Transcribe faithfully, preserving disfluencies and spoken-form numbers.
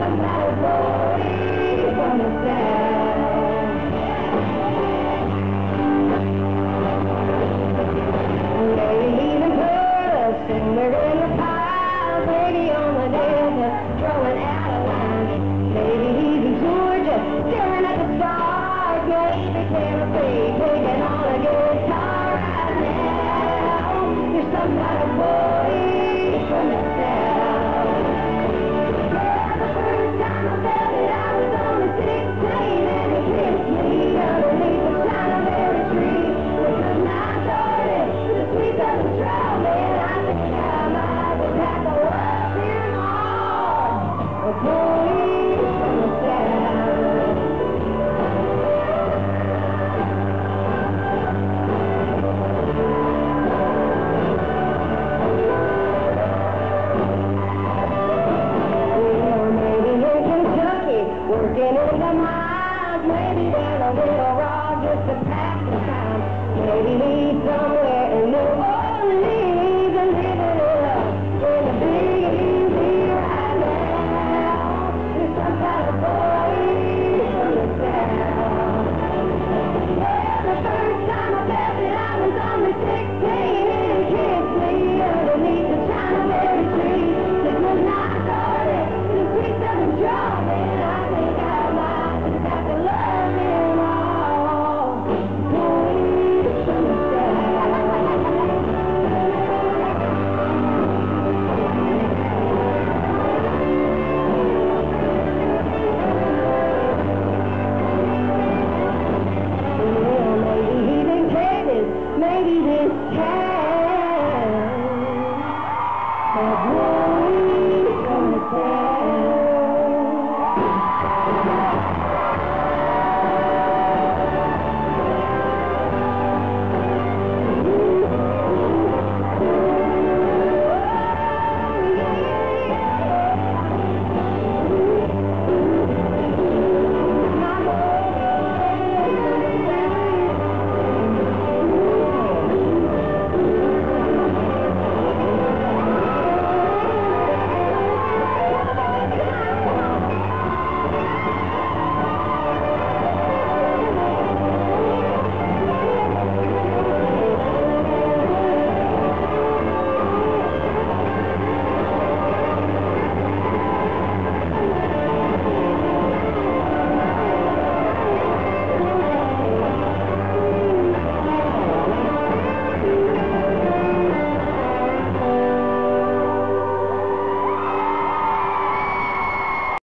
Working in the mines, maybe there's a little raw just to pass the time. Maybe he's somewhere in New Orleans and living it up in the big easy right now. He's some kind of boy from the south. Yeah, the first time I felt it, I was only sixteen, and it kissed me underneath the China berry tree. It was not started to the sweet southern draw, man. I think I might just have to love him all. Boys from the south. Yeah, maybe he's in Texas, maybe this cat.